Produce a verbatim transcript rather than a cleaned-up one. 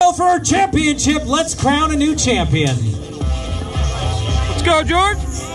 For our championship, let's crown a new champion. Let's go, George.